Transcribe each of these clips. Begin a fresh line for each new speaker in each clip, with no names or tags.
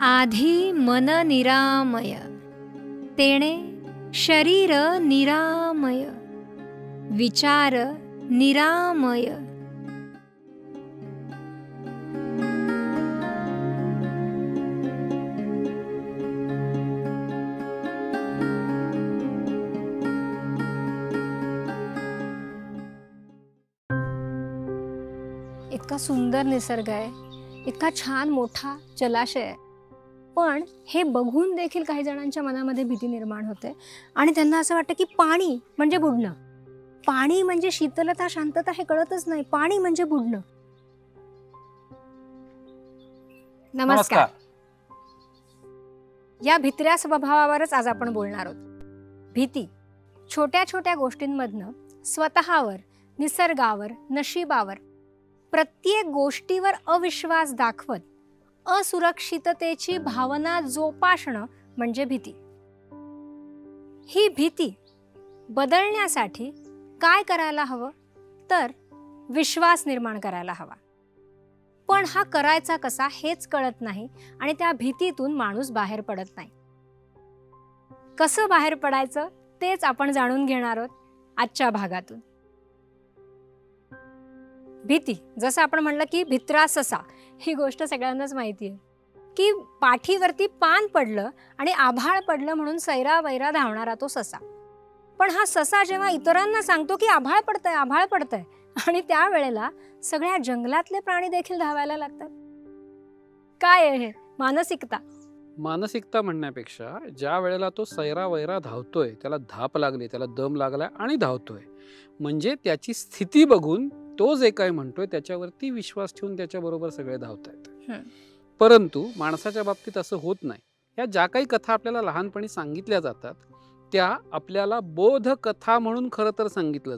आधी मन निरामय, तेणे शरीर निरामय, विचार निरामय।
इतका सुंदर निसर्ग आहे, इतका छान मोठा जलाशय आहे, पण हे बघून देखील काही जणांच्या मनामध्ये भीती निर्माण होते आणि त्यांना असं वाटतं की पाणी म्हणजे बुडणं, पाणी म्हणजे शीतलता शांतता हे कळतच नाही, पाणी म्हणजे बुडणं। नमस्कार। या भित्र्या स्वभावावरच आज आपण बोलणार आहोत। भीती छोट्या छोट्या गोष्टींमधनं स्वतःवर, निसर्गावर, नशिबावर, प्रत्येक गोष्टीवर अविश्वास दाखवत असुरक्षिततेची भावना जोपासणं म्हणजे भीती। ही भीती बदलण्यासाठी काय करायला हवं तर विश्वास निर्माण करायला हवा। पण हा करायचा कसा हेच कळत नाही आणि त्या भीतीतून माणूस बाहेर पडत नाही। कसं बाहेर पडायचं तेच आपण जाणून घेणार आहोत आजच्या भागातून। भीती, जसं आपण म्हणलं की भित्रा ससा, ही गोष्ट सगळ्यांनाच माहिती आहे की पाठीवरती पान पडलं आणि आभाळ पडलं म्हणून सैरा वैरा धावणारा तो ससा। पण हा ससा जेव्हा इतरांना सांगतो की आभाळ पडतंय आभाळ पडतंय आणि त्यावेळेला सगळ्या जंगलातले प्राणी देखील धावायला लागतात। काय आहे हे? मानसिकता।
मानसिकता म्हणण्यापेक्षा ज्या वेळेला तो सैरा वैरा धावतोय, त्याला धाप लागली, त्याला दम लागलाय आणि धावतोय, म्हणजे त्याची स्थिती बघून तो जे काय म्हणतोय त्याच्यावरती विश्वास ठेवून त्याच्याबरोबर सगळे धावतायत। परंतु माणसाच्या बाबतीत असं होत नाही। या ज्या काही कथा आपल्याला लहानपणी सांगितल्या जातात त्या आपल्याला बोध कथा म्हणून खरं तर सांगितलं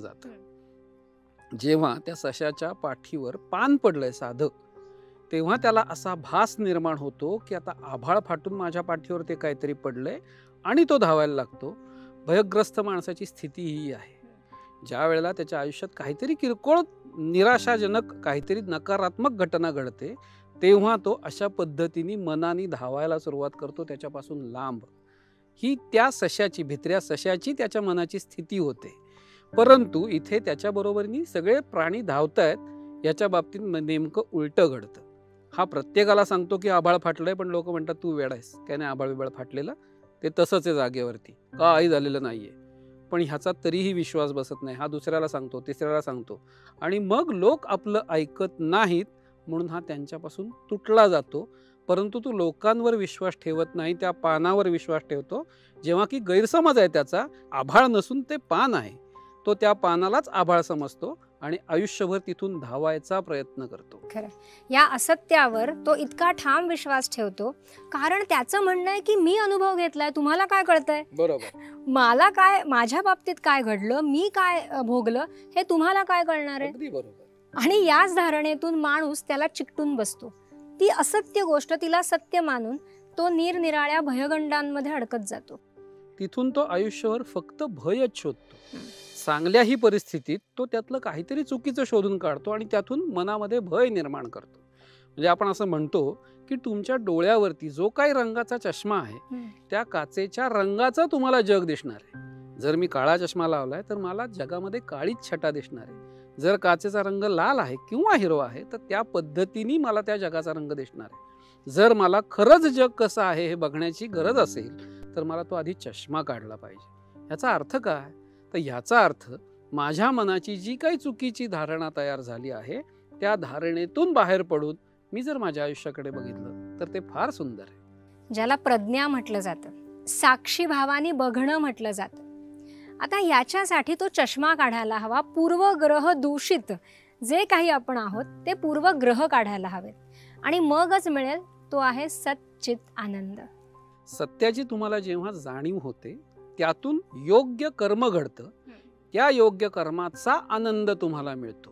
जातं। जेव्हा त्या सशाच्या पाठीवर पान पडलंय साधं, तेव्हा त्याला असा भास निर्माण होतो की आता आभाळ फाटून माझ्या पाठीवर ते काहीतरी पडलंय आणि तो धावायला लागतो। भयग्रस्त माणसाची स्थिती ही आहे। ज्या वेळेला त्याच्या आयुष्यात काहीतरी किरकोळ निराशाजनक काहीतरी नकारात्मक घटना घडते तेव्हा तो अशा पद्धतीने मनाने धावायला सुरुवात करतो त्याच्यापासून लांब। ही त्या सशाची, भित्र्या सशाची त्याच्या मनाची स्थिती होते। परंतु इथे त्याच्या बरोबरीने सगळे प्राणी धावतायत, याच्या बाबतीत नेमकं उलटं घडतं। हा प्रत्येकाला सांगतो की आभाळ फाटलंय, पण लोक म्हणतात तू वेडा आहेस, काय नाही आभाळ बिभाळ फाटलेलं, ते तसंच आहे जागेवरती, काही झालेलं नाहीये। पण ह्याचा तरीही विश्वास बसत नाही। हा दुसऱ्याला सांगतो, तिसऱ्याला सांगतो आणि मग लोक आपलं ऐकत नाहीत म्हणून हा त्यांच्यापासून तुटला जातो। परंतु तो लोकांवर विश्वास ठेवत नाही, त्या पानावर विश्वास ठेवतो। जेव्हा की गैरसमज आहे त्याचा, आभाळ नसून ते पान आहे, तो त्या पानालाच आभाळ समजतो आणि आयुष्यभर तिथून धावायचा प्रयत्न करतो।
खरं, या असत्यावर तो इतका ठाम विश्वास ठेवतो कारण त्याचं म्हणणं आहे की मी अनुभव घेतलाय, तुम्हाला काय कळतंय?
बरोबर,
मला काय, माझ्या बाबतीत काय घडलं, मी काय भोगलं हे तुम्हाला काय कळणार आहे?
अगदी बरोबर।
आणि याच धारणेतून माणूस त्याला चिकटून बसतो। ती असत्य गोष्ट तिला सत्य मानून तो निरनिराळ्या भयगंडांमध्ये अडकत जातो।
तिथून तो आयुष्यभर फक्त भयच शोधतो। चांगल्याही परिस्थितीत तो त्यातलं काहीतरी चुकीचं शोधून काढतो आणि त्यातून मनामध्ये भय निर्माण करतो। म्हणजे आपण असं म्हणतो की तुमच्या डोळ्यावरती जो काही रंगाचा चष्मा आहे त्या काचेच्या रंगाचं तुम्हाला जग दिसणार आहे। जर मी काळा चष्मा लावलाय तर मला जगामध्ये काळीच छटा दिसणार आहे। जर काचेचा रंग लाल आहे किंवा हिरवा आहे तर त्या पद्धतीने मला त्या जगाचा रंग दिसणार आहे। जर मला खरंच जग कसं आहे हे बघण्याची गरज असेल तर मला तो आधी चष्मा काढला पाहिजे। याचा अर्थ काय? तर याचा अर्थ माझ्या मनाची जी काही चुकीची धारणा तयार झाली आहे त्या धारणेतून बाहेर पडून मी जर माझ्या आयुष्याकडे बघितलं तर ते फार सुंदर आहे।
ज्याला प्रज्ञा म्हटलं जातं, साक्षी भावानी बघणं म्हटलं जातं। आता याच्यासाठी तो चष्मा काढायला हवा। पूर्वग्रह दूषित जे काही आपण आहोत ते पूर्वग्रह काढायला हवेत आणि मगच मिळेल तो आहे सच्चित आनंद।
सत्याची तुम्हाला जेव्हा जाणीव होते त्यातून योग्य कर्म घडतं, त्या योग्य कर्माचा आनंद तुम्हाला मिळतो।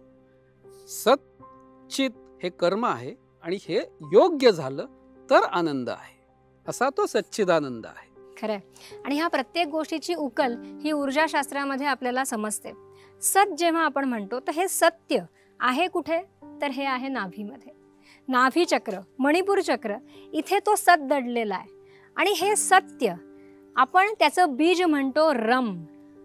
सच्चित हे कर्म आहे आणि हे योग्य झालं तर आनंद आहे, असा तो सच्चिदानंद आहे।
खरं, आणि ह्या प्रत्येक गोष्टीची उकल ही ऊर्जाशास्त्रामध्ये आपल्याला समजते। सत जेव्हा आपण म्हणतो तर हे सत्य आहे कुठे तर हे आहे नाभीमध्ये। नाभीचक्र, मणिपूर चक्र, इथे तो सत दडलेला आहे. आणि हे सत्य, आपण त्याचं बीज म्हणतो रम.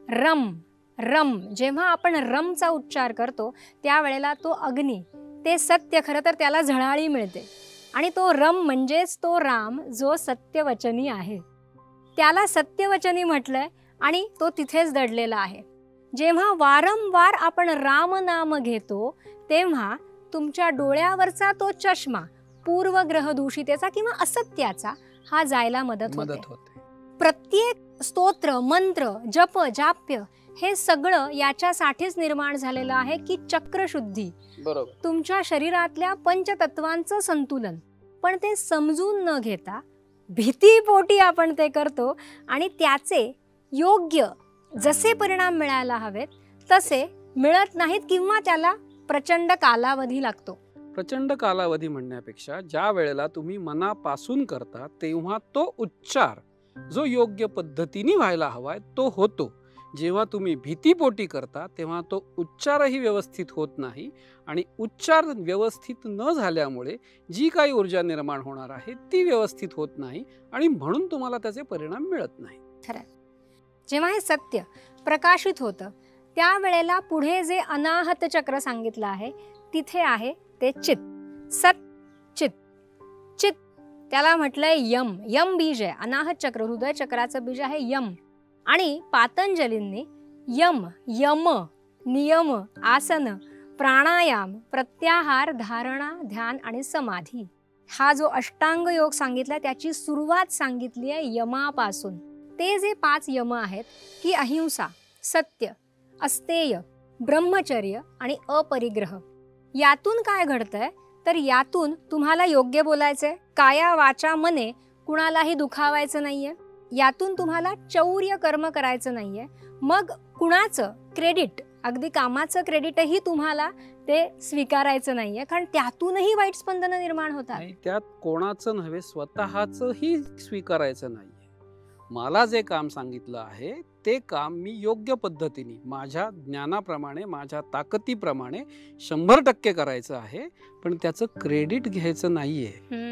रम रम, जेव्हा आपण रमचा उच्चार करतो त्यावेळेला तो अग्नी, ते सत्य, खरं तर त्याला झळाळी मिळते. आणि तो रम म्हणजेच तो राम जो सत्यवचनी आहे, त्याला सत्यवचनी म्हटलंय आणि तो तिथेच दडलेला आहे. जेव्हा वारंवार आपण राम नाम घेतो तेव्हा तुमच्या डोळ्यावरचा तो चष्मा पूर्वग्रह दूषितेचा किंवा असत्याचा हा जायला मदत होते. प्रत्येक स्तोत्र, मंत्र, जप, जाप्य हे सगळं याच्यासाठीच निर्माण झालेलं आहे की चक्रशुद्धी,
बरोबर,
तुमच्या शरीरातल्या पंचतत्वांचं संतुलन. पण ते समजून न घेता भीतीपोटी आपण ते करतो आणि त्याचे योग्य जसे परिणाम मिळायला हवेत तसे मिळत नाहीत किंवा त्याला प्रचंड कालावधी लागतो.
प्रचंड कालावधी म्हणण्यापेक्षा ज्या वेळेला तुम्ही मनापासून करता तेव्हा तो उच्चार जो योग्य पद्धतीने व्हायला हवाय तो होतो. जेव्हा तुम्ही भीतीपोटी करता तेव्हा तो उच्चारही व्यवस्थित होत नाही आणि उच्चार व्यवस्थित न झाल्यामुळे जी काही ऊर्जा निर्माण होणार आहे ती व्यवस्थित होत नाही आणि म्हणून तुम्हाला त्याचे परिणाम मिळत नाही.
खरं, जेव्हा हे सत्य प्रकाशित होतं त्यावेळेला पुढे जे अनाहत चक्र सांगितलं आहे तिथे आहे ते चित. सत चित. चित त्याला म्हटलंय यम. यम बीज आहे. अनाहत चक्र, हृदय चक्राचं बीज आहे यम. आणि पातंजलींनी यम, यम, नियम, आसन, प्राणायाम, प्रत्याहार, धारणा, ध्यान आणि समाधी हा जो अष्टांग योग सांगितला त्याची सुरुवात सांगितली आहे यमापासून. ते जे 5 यम आहेत की अहिंसा, सत्य, अस्तेय, ब्रह्मचर्य आणि अपरिग्रह. यातून काय घडतंय तर यातून तुम्हाला योग्य बोलायचंय, काया वाचा मने कुणालाही दुखावायचं नाहीये. यातून तुम्हाला चौर्य कर्म करायचं नाहीये. मग कुणाचं क्रेडिट, अगदी कामाचं क्रेडिटही तुम्हाला ते स्वीकारायचं नाहीये, कारण त्यातूनही वाईट स्पंदनं निर्माण होतात.
त्यात कोणाचं नव्हे स्वतःचंही स्वीकारायचं नाहीये. मला जे काम सांगितलं आहे ते काम मी योग्य पद्धतीने माझ्या ज्ञानाप्रमाणे माझ्या ताकदीप्रमाणे 100% करायचं आहे, पण त्याचं क्रेडिट घ्यायचं नाहीये.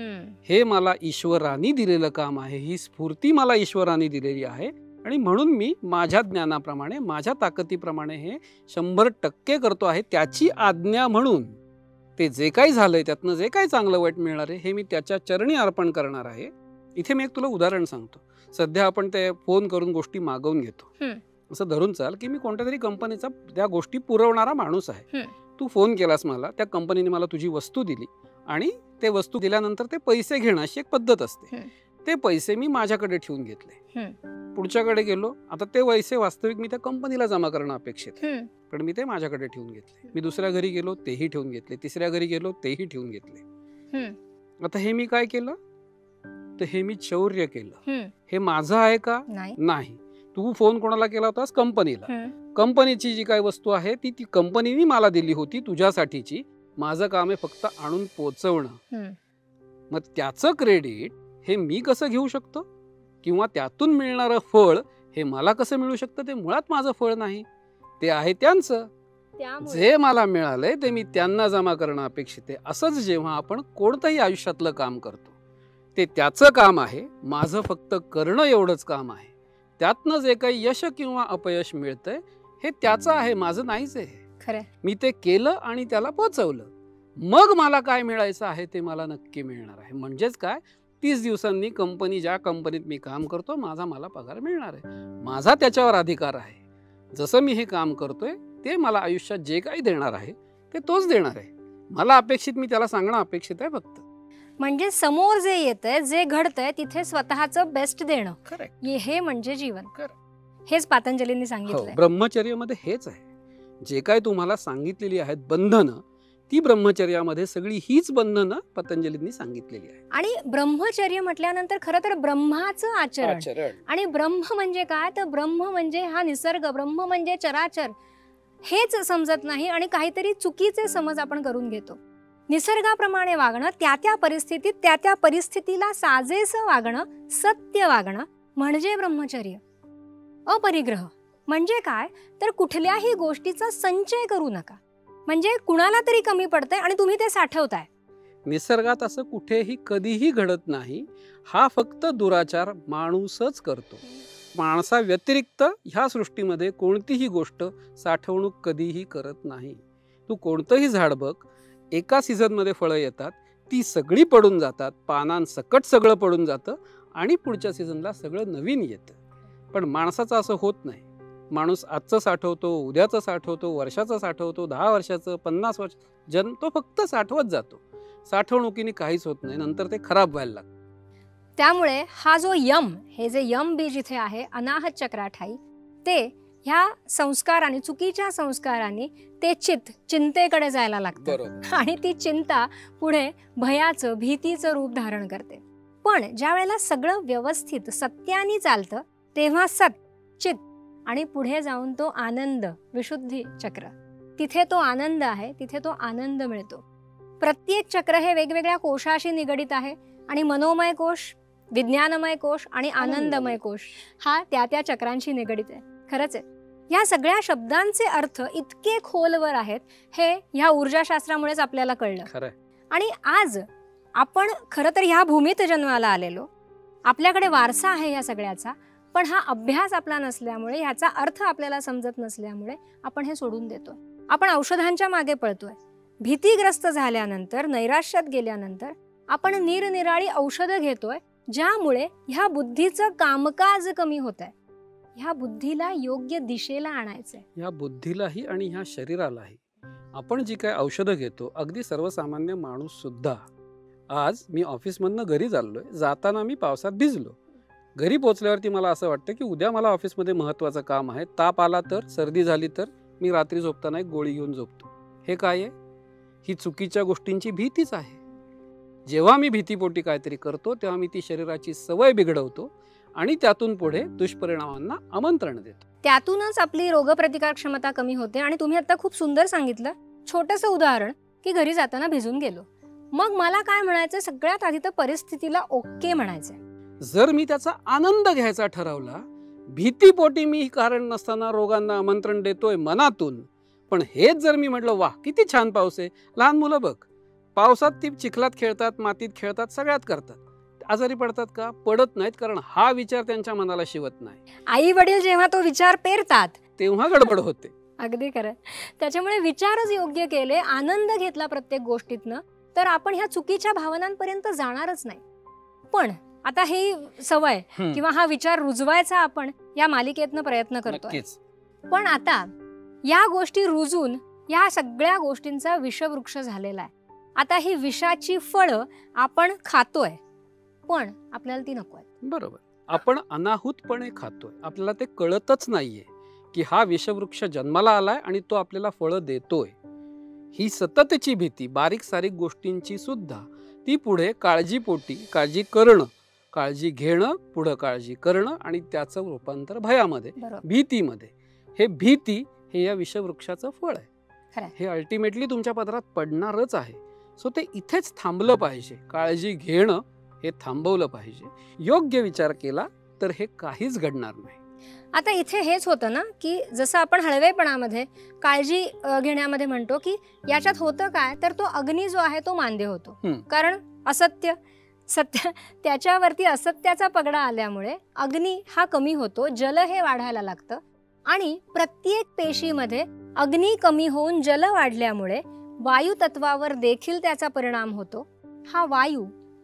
हे मला ईश्वराने दिलेलं काम आहे, ही स्फूर्ती मला ईश्वराने दिलेली आहे आणि म्हणून मी माझ्या ज्ञानाप्रमाणे माझ्या ताकदीप्रमाणे हे 100% करतो आहे. त्याची आज्ञा म्हणून ते जे काही झालंय त्यातनं जे काही चांगलं वाईट मिळणार आहे हे मी त्याच्या चरणी अर्पण करणार आहे. इथे मी एक तुला उदाहरण सांगतो. सध्या आपण ते फोन करून गोष्टी मागवून घेतो. असं धरून चाल की मी कोणत्या तरी कंपनीचा त्या गोष्टी पुरवणारा माणूस आहे. तू फोन केलास मला, त्या कंपनीने मला तुझी वस्तू दिली आणि ते वस्तू दिल्यानंतर ते पैसे घेणं अशी एक पद्धत असते. ते पैसे मी माझ्याकडे ठेवून घेतले. पुढच्याकडे गेलो, आता ते पैसे वास्तविक मी त्या कंपनीला जमा करणं अपेक्षित आहे, पण मी ते माझ्याकडे ठेवून घेतले. मी दुसऱ्या घरी गेलो तेही ठेवून घेतले, तिसऱ्या घरी गेलो तेही ठेवून घेतले. आता हे मी काय केलं तर हे मी चौर्य केलं. हे माझं आहे का? नाही. तू फोन कोणाला केला होतास? कंपनीला. कंपनीची जी काही वस्तू आहे ती कंपनीने मला दिली होती तुझ्यासाठीची. माझं काम आहे फक्त आणून पोचवणं. मग त्याचं क्रेडिट हे मी कसं घेऊ शकतो किंवा त्यातून मिळणारं फळ हे मला कसं मिळू शकतं? ते मुळात माझं फळ नाही, ते आहे त्यांचं. जे मला मिळालंय ते मी त्यांना जमा करणं अपेक्षित आहे. असंच जेव्हा आपण कोणतंही आयुष्यातलं काम करतो ते त्याचं काम आहे, माझं फक्त करणं एवढंच काम आहे. त्यातनं जे काही यश किंवा अपयश मिळतंय हे त्याचं आहे, माझं नाहीच आहे.
खरं,
मी ते केलं आणि त्याला पोचवलं. मग मला काय मिळायचं आहे ते मला नक्की मिळणार आहे. म्हणजेच काय, 30 दिवसांनी कंपनी, ज्या कंपनीत मी काम करतो, मला पगार मिळणार आहे. माझा त्याच्यावर अधिकार आहे. जसं मी हे काम करतोय ते मला आयुष्यात जे काही देणार आहे ते तोच देणार आहे. मला अपेक्षित, मी त्याला सांगणं अपेक्षित आहे फक्त.
म्हणजे समोर जे येतंय, जे घडतंय तिथे स्वतःचं बेस्ट देणं, हे म्हणजे जीवन. हेच पातंजलींनी सांगितलंय.
ब्रह्मचर्यामध्ये हेच आहे. जे काय तुम्हाला सांगितलेली आहेत बंधनं, ती ब्रह्मचर्यामध्ये सगळी हीच बंधनं पतंजलींनी सांगितलेली आहे.
आणि ब्रह्मचर्य म्हटल्यानंतर खरं तर ब्रह्माचं आचरण. आणि ब्रह्म म्हणजे काय तर ब्रह्म म्हणजे हा निसर्ग, ब्रह्म म्हणजे चराचर, हेच समजत नाही आणि काहीतरी चुकीचे समज आपण करून घेतो. निसर्गाप्रमाणे वागणं, त्या परिस्थितीत त्या परिस्थितीला साजेसं वागणं, सत्य वागणं म्हणजे ब्रह्मचर्य. अपरिग्रह म्हणजे काय तर कुठल्याही गोष्टीचा संचय करू नका. म्हणजे कुणाला तरी कमी पडतंय आणि तुम्ही ते साठवताय.
निसर्गात असं कुठेही कधीही घडत नाही. हा फक्त दुराचार माणूसच करतो. माणसा व्यतिरिक्त ह्या सृष्टीमध्ये कोणतीही गोष्ट साठवणूक कधीही करत नाही. तू कोणतंही झाड बघ, एका सीझनमध्ये फळं येतात, ती सगळी पडून जातात, पानांसकट सगळं पडून जातं आणि पुढच्या सीझनला सगळं नवीन येतं. पण माणसाचं असं होत नाही. माणूस आजचं साठवतो, उद्याचं साठवतो, वर्षाचं साठवतो, 10 वर्षाचं, 50 वर्ष, तो फक्त साठवत जातो. साठवणुकीने काहीच होत नाही, नंतर ते खराब व्हायला लागतं.
त्यामुळे हा जो हे जे यम बीज इथे आहे अनाहत चक्राठाई, ते ह्या संस्काराने, चुकीच्या संस्काराने ते चिंतेकडे जायला लागतं आणि ती चिंता पुढे भयाचं, भीतीचं रूप धारण करते. पण ज्या वेळेला सगळं व्यवस्थित सत्याने चालतं तेव्हा चित आणि पुढे जाऊन तो आनंद, विशुद्धी चक्र, तिथे तो आनंद आहे, तिथे तो आनंद मिळतो. प्रत्येक चक्र हे वेगवेगळ्या कोशाशी निगडित आहे आणि मनोमय कोश, विज्ञानमय कोश आणि आनंदमय कोश हा त्या चक्रांशी निगडित आहे. खरंच आहे, या सगळ्या शब्दांचे अर्थ इतके खोलवर आहेत, हे ह्या ऊर्जाशास्त्रामुळेच आपल्याला कळलं. आणि आज आपण खरं तर ह्या भूमीत जन्माला आलेलो, आपल्याकडे वारसा आहे या सगळ्याचा, पण हा अभ्यास आपला नसल्यामुळे, ह्याचा अर्थ आपल्याला समजत नसल्यामुळे आपण हे सोडून देतो. आपण औषधांच्या मागे पळतोय. भीतीग्रस्त झाल्यानंतर, नैराश्यात गेल्यानंतर आपण निरनिराळी औषधं घेतोय, ज्यामुळे ह्या बुद्धीचं कामकाज कमी होत आहे. ह्या बुद्धीला योग्य दिशेला आणायचंय. ह्या
बुद्धीलाही आणि ह्या शरीरालाही आपण जी काय औषधं घेतो, अगदी सर्वसामान्य माणूस सुद्धा. आज मी ऑफिसमधनं घरी चाललोय, जाताना मी पावसात भिजलो. घरी पोचल्यावरती मला असं वाटतं की उद्या मला ऑफिसमध्ये महत्त्वाचं काम आहे. ताप आला तर, सर्दी झाली तर मी रात्री झोपताना एक गोळी घेऊन झोपतो. हे काय आहे? ही चुकीच्या गोष्टींची भीतीच आहे. जेव्हा मी भीतीपोटी काहीतरी करतो तेव्हा मी ती शरीराची सवय बिघडवतो आणि त्यातून पुढे दुष्परिणामांना आमंत्रण देतो.
त्यातूनच आपली रोगप्रतिकार क्षमता कमी होते. आणि तुम्ही आता खूप सुंदर सांगितलं, छोटंसं उदाहरण, की घरी जाताना भिजून गेलो. मग मला काय म्हणायचं, सगळ्यात आधी तर परिस्थितीला ओके म्हणायचंय.
जर मी त्याचा आनंद घ्यायचा ठरवला, भीतीपोटी मी कारण नसताना रोगांना आमंत्रण देतोय मनातून, पण हेच जर मी म्हटलं वाह किती छान पाऊस आहे, लहान मुलं बघ पावसात ती चिखलात खेळतात, मातीत खेळतात, सगळ्यात करतात, आजारी पडतात का? पडत नाहीत, कारण हा विचार त्यांच्या मनाला शिवत नाही.
आई वडील जेव्हा तो विचार पेरतात
तेव्हा गडबड होते.
अगदी खरं. त्याच्यामुळे विचारच योग्य केले, आनंद घेतला प्रत्येक गोष्टीतनं, तर आपण ह्या चुकीच्या भावनांपर्यंत जाणारच नाही. पण आता ही सवय किंवा हा विचार रुजवायचा आपण या मालिकेतनं प्रयत्न करतोय. पण आता या गोष्टी रुजून या सगळ्या गोष्टींचा विषवृक्ष झालेला आहे. आता ही विषाची फळं आपण खातोय, पण आपल्याला ती नको आहे.
बरोबर, आपण अनाहूतपणे खातोय, आपल्याला ते कळतच नाहीये की हा विषवृक्ष जन्माला आलाय आणि तो आपल्याला फळं देतोय. ही सततची भीती बारीक सारीक गोष्टींची सुद्धा, ती पुढे काळजीपोटी काळजी करणं, काळजी घेणं, पुढं काळजी करणं आणि त्याचं रूपांतर भयामध्ये, भीतीमध्ये. हे भीती हे या विषवृक्षाचं फळ आहे. हे अल्टिमेटली तुमच्या पदरात पडणारच आहे. सो ते इथेच थांबलं पाहिजे. काळजी घेणं हे थांबवलं पाहिजे. योग्य विचार केला तर हे काहीच घडणार नाही.
आता इथे हेच होतं ना, की जसं आपण हळवेपणामध्ये काळजी घेण्यामध्ये म्हणतो की याच्यात होतं काय, तर तो अग्नी जो आहे तो मांद्य होतो. कारण सत्य त्याच्यावरती असत्याचा पगडा आल्यामुळे अग्नी हा कमी होतो, जल हे वाढायला लागतं आणि प्रत्येक पेशीमध्ये अग्नी कमी होऊन जल वाढल्यामुळे वायू तत्वावर देखील त्याचा परिणाम होतो. हा वायू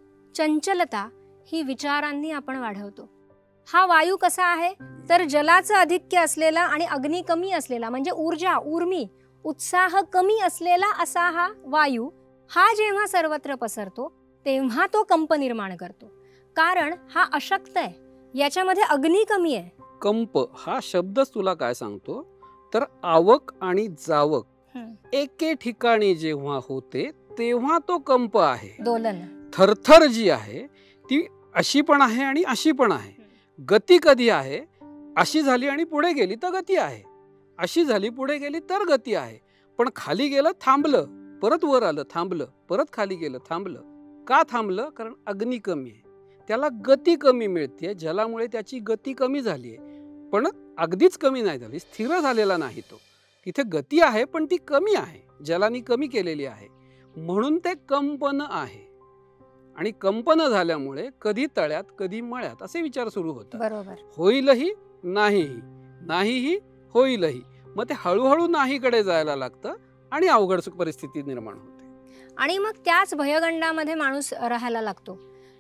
चंचलता ही विचारांनी आपण वाढवतो. हा वायू कसा आहे, तर जलाचं अधिक्य असलेला आणि अग्नी कमी असलेला, म्हणजे ऊर्जा, उर्मी, उत्साह कमी असलेला असा हा वायू, हा जेव्हा सर्वत्र पसरतो तेव्हा तो कंप निर्माण करतो. कारण हा अशक्त आहे, याच्यामध्ये अग्नी कमी आहे.
कंप हा शब्दच तुला काय सांगतो, तर आवक आणि जावक एके ठिकाणी जेव्हा होते तेव्हा तो कंप आहे.
दोलन,
थरथर जी आहे ती अशी पण आहे आणि अशी पण आहे. गती कधी आहे, अशी झाली आणि पुढे गेली तर गती आहे, अशी झाली पुढे गेली तर गती आहे. पण खाली गेलं थांबलं, परत वर आलं थांबलं, परत खाली गेलं थांबलं. का थांबलं? कारण अग्नी कमी आहे, त्याला गती कमी मिळते. जलामुळे त्याची गती कमी झाली आहे, पण अगदीच कमी नाही झाली, स्थिर झालेला नाही तो. तिथे गती आहे पण ती कमी आहे, जलाने कमी केलेली आहे. म्हणून ते कंपन आहे. आणि कंपन झाल्यामुळे कधी तळ्यात कधी मळ्यात असे विचार सुरू होतात.
बरोबर.
होईलही नाहीही, नाहीही होईलही. मग ते हळूहळू नाहीकडे जायला लागतं आणि अवघड परिस्थिती निर्माण होते.
आणि मग त्याच भयगंडामध्ये माणूस राहायला लागतो.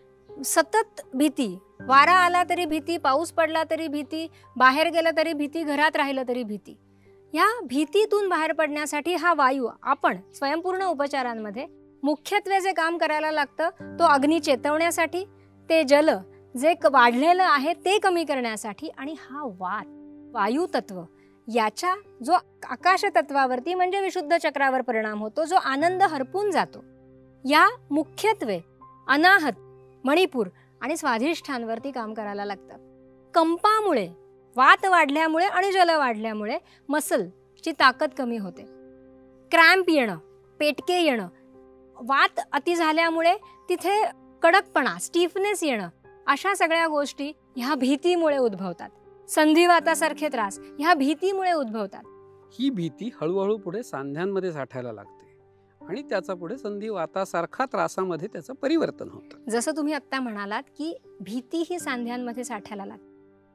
सतत भीती, वारा आला तरी भीती, पाऊस पडला तरी भीती, बाहेर गेलं तरी भीती, घरात राहिलं तरी भीती. या भीतीतून बाहेर पडण्यासाठी हा वायू आपण स्वयंपूर्ण उपचारांमध्ये मुख्यत्वे जे काम करायला लागतं तो अग्नी चेतवण्यासाठी, ते जल जे वाढलेलं आहे ते कमी करण्यासाठी, आणि हा वायू तत्व याच्या जो आकाश तत्वावरती म्हणजे विशुद्ध चक्रावर परिणाम होतो, जो आनंद हरपून जातो, या मुख्यत्वे अनाहत, मणिपूर आणि स्वाधिष्ठानवरती काम करायला लागतं. कंपामुळे, वात वाढल्यामुळे आणि जल वाढल्यामुळे मसलची ताकद कमी होते. क्रॅम्प येणं, पेटके येणं, वात अति झाल्यामुळे तिथे कडकपणा, स्टिफनेस येणं, अशा सगळ्या गोष्टी ह्या भीतीमुळे उद्भवतात. संधिवातासारखे त्रास ह्या भीतीमुळे उद्भवतात.
ही भीती हळूहळू पुढे सांध्यांमध्ये साठायला लागते आणि त्याचा पुढे संधिवातासारखा त्रासामध्ये त्याचं परिवर्तन होतं.
जसं तुम्ही आत्ता म्हणालात की भीती ही सांध्यांमध्ये साठायला लागते.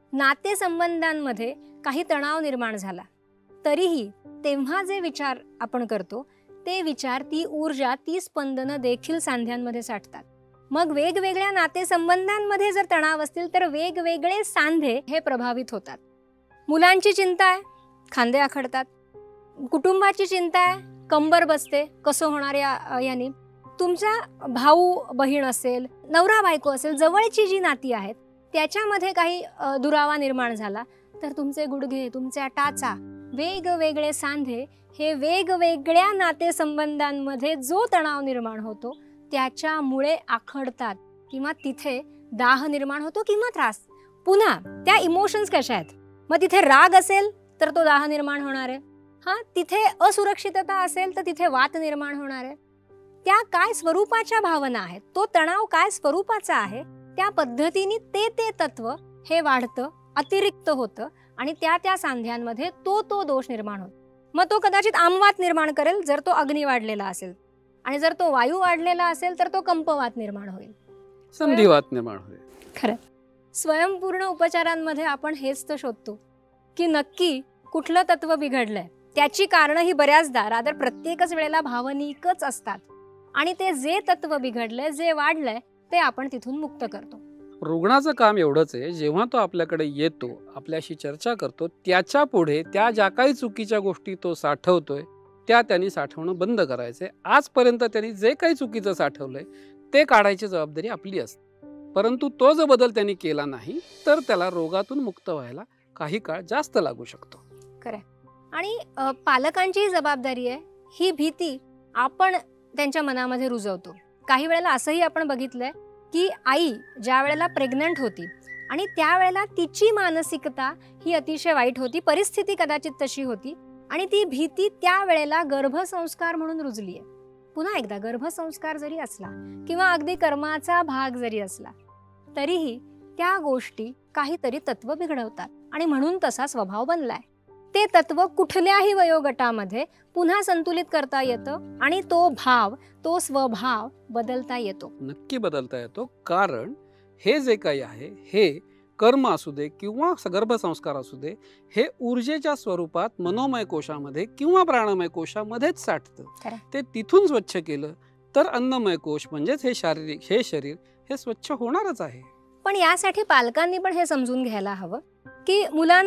नातेसंबंधांमध्ये काही तणाव निर्माण झाला तरीही तेव्हा जे विचार आपण करतो ते विचार, ती ऊर्जा, ती स्पंदनं देखील सांध्यांमध्ये साठतात. मग वेगवेगळ्या नातेसंबंधांमध्ये जर तणाव असतील तर वेगवेगळे सांधे हे प्रभावित होतात. मुलांची चिंता आहे, खांदे आखडतात. कुटुंबाची चिंता आहे, कंबर बसते, कसं होणार याने. तुमचा भाऊ बहीण असेल, नवरा बायको असेल, जवळची जी नाती आहेत त्याच्यामध्ये काही दुरावा निर्माण झाला तर तुमचे गुडघे, तुमच्या टाचा, वेगवेगळे सांधे हे वेगवेगळ्या नातेसंबंधांमध्ये जो तणाव निर्माण होतो त्याच्यामुळे आखडतात किंवा तिथे दाह निर्माण होतो किंवा त्रास. पुन्हा त्या इमोशन्स कशा आहेत, मग तिथे राग असेल तर तो दाह निर्माण होणार आहे. तिथे असुरक्षितता असेल तर तिथे वात निर्माण होणार आहे. त्या काय स्वरूपाच्या भावना आहेत, तो तणाव काय स्वरूपाचा आहे, त्या पद्धतीने ते तत्व हे वाढतं, अतिरिक्त होतं आणि त्या सांध्यांमध्ये तो दोष निर्माण होतो. मग तो कदाचित आमवात निर्माण करेल जर तो अग्नी वाढलेला असेल, आणि जर तो वायू वाढलेला असेल तर तो कंपवात निर्माण होईल,
संधिवात निर्माण होईल.
खरं स्वयंपूर्ण उपचारांमध्ये आपण हेच तर शोधतो की नक्की कुठलं तत्व बिघडलंय. त्याची कारणं ही बऱ्याचदा रादर प्रत्येकच वेळेला भावनिकच असतात आणि ते जे तत्व बिघडलंय, जे वाढलंय ते आपण तिथून मुक्त करतो.
रुग्णाचं काम एवढंच आहे, जेव्हा तो आपल्याकडे येतो, आपल्याशी चर्चा करतो, त्याच्या पुढे त्या ज्या काही चुकीच्या गोष्टी तो साठवतोय त्या त्यांनी साठवणं बंद करायचंय. आजपर्यंत त्यांनी जे काही चुकीचं साठवलंय ते काढायची जबाबदारी आपली असते. परंतु तो जो बदल त्यांनी केला नाही तर त्याला रोगातून मुक्त व्हायला काही काळ जास्त लागू शकतो.
खरं. आणि पालकांची जबाबदारी आहे ही भीती आपण त्यांच्या मनामध्ये रुजवतो. काही वेळेला असंही आपण बघितलंय की आई ज्या वेळेला प्रेग्नंट होती आणि त्यावेळेला तिची मानसिकता ही अतिशय वाईट होती, परिस्थिती कदाचित तशी होती आणि ती भीती त्यावेळेला गर्भसंस्कार म्हणून रुजली आहे. पुन्हा एकदा गर्भसंस्कार जरी असला किंवा अगदी कर्माचा भाग जरी असला तरीही त्या गोष्टी काहीतरी तत्व बिघडवतात आणि म्हणून तसा स्वभाव बनलाय. ते तत्व कुठल्याही वयोगटामध्ये पुन्हा संतुलित करता येतं आणि तो भाव, तो स्वभाव बदलता येतो.
नक्की बदलता येतो, कारण हे जे काही आहे हे कर्म असू दे किंवा गर्भसंस्कार असू दे, हे ऊर्जेच्या स्वरूपात मनोमय कोशामध्ये किंवा प्राणमय कोशामध्येच साठतं. ते तिथून स्वच्छ केलं तर अन्नमय कोश म्हणजेच हे शरीर हे स्वच्छ होणारच आहे.
पण यासाठी पालकांनी पण हे समजून घ्यायला हवं की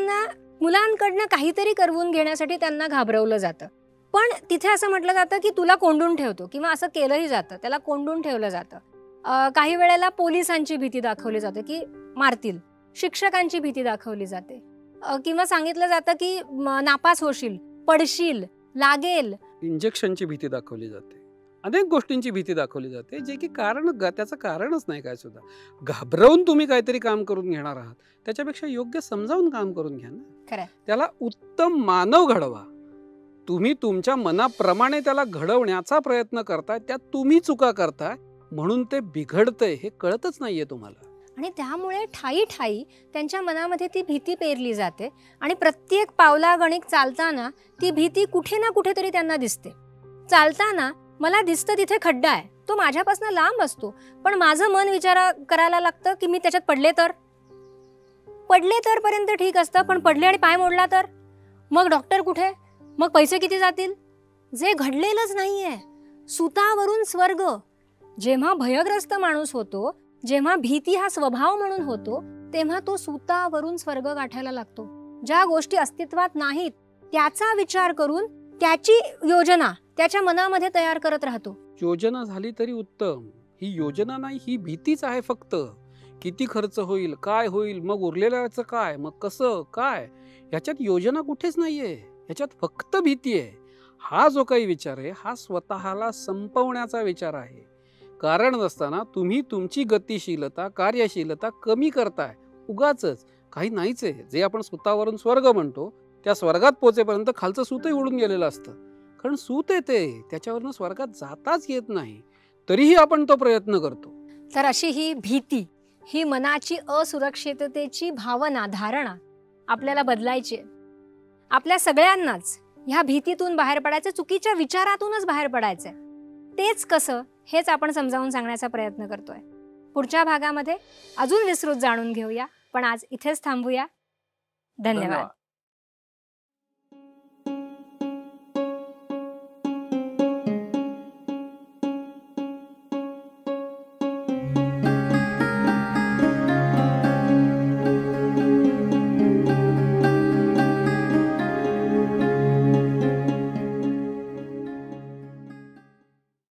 मुलांकडनं काहीतरी करवून घेण्यासाठी त्यांना घाबरवलं जातं. पण तिथे असं म्हटलं जातं की तुला कोंडून ठेवतो किंवा असं केलंही जातं, त्याला कोंडून ठेवलं जातं. काही वेळेला पोलिसांची भीती दाखवली जाते की मारतील, शिक्षकांची भीती दाखवली जाते किंवा सांगितलं जातं की नापास होशील, पडशील, लागेल.
इंजेक्शनची भीती दाखवली जाते, अनेक गोष्टींची भीती दाखवली जाते जे की त्याचं कारणच नाही काय सुद्धा. घाबरवून तुम्ही काहीतरी काम करून घेणार आहात त्याच्यापेक्षा योग्य समजावून काम करून घ्या ना. त्याला उत्तम मानव घडवा. तुम्ही तुमच्या मनाप्रमाणे त्याला घडवण्याचा प्रयत्न करताय, त्यात तुम्ही चुका करताय म्हणून ते बिघडतंय हे कळतच नाहीये तुम्हाला.
आणि त्यामुळे ठाई त्यांच्या मनामध्ये ती भीती पेरली जाते आणि प्रत्येक पावलागणिक चालताना ती भीती कुठे ना कुठेतरी त्यांना दिसते. चालताना मला दिसतं तिथे खड्डा आहे, तो माझ्यापासून लांब असतो, पण माझं मन विचार करायला लागतं की मी त्याच्यात पडले तर पर्यंत ठीक असतं, पण पडले आणि पाय मोडला तर मग डॉक्टर कुठे, मग पैसे किती जातील? जे घडलेलंच नाहीये. सुतावरून स्वर्ग. जेव्हा भयग्रस्त माणूस होतो, जेव्हा भीती हा स्वभाव म्हणून होतो, तेव्हा तो सुतावरून स्वर्ग गाठायला लागतो. ज्या गोष्टी अस्तित्वात नाहीत त्याचा विचार करून त्याची योजना त्याच्या मनामध्ये तयार करत राहतो.
योजना झाली तरी उत्तम. ही योजना नाही, ही भीतीच आहे फक्त. किती खर्च होईल, काय होईल, मग उरलेल्याचं काय, मग कसं काय, ह्याच्यात योजना कुठेच नाहीये. ह्याच्यात फक्त भीती आहे. हा जो काही विचार आहे हा स्वतःला संपवण्याचा विचार आहे. कारण नसताना तुम्ही तुमची गतिशीलता, कार्यशीलता कमी करताय. उगाचच काही नाहीच आहे. जे आपण सुतावरून स्वर्ग म्हणतो, त्या स्वर्गात पोहोचेपर्यंत खालचं सूतही उडून गेलेलं असतं. कारण सूत येते, त्याच्यावरनं स्वर्गात जाताच येत नाही, तरीही आपण तो प्रयत्न करतो.
तर अशी ही भीती, ही मनाची असुरक्षिततेची भावना, धारणा आपल्याला बदलायची आहे. आपल्या सगळ्यांनाच ह्या भीतीतून बाहेर पडायचं, चुकीच्या विचारातूनच बाहेर पडायचंय. तेच कसं हेच आपण समजावून सांगण्याचा प्रयत्न करतोय. पुढच्या भागामध्ये अजून विस्तृत जाणून घेऊया, पण आज इथेच थांबूया. धन्यवाद.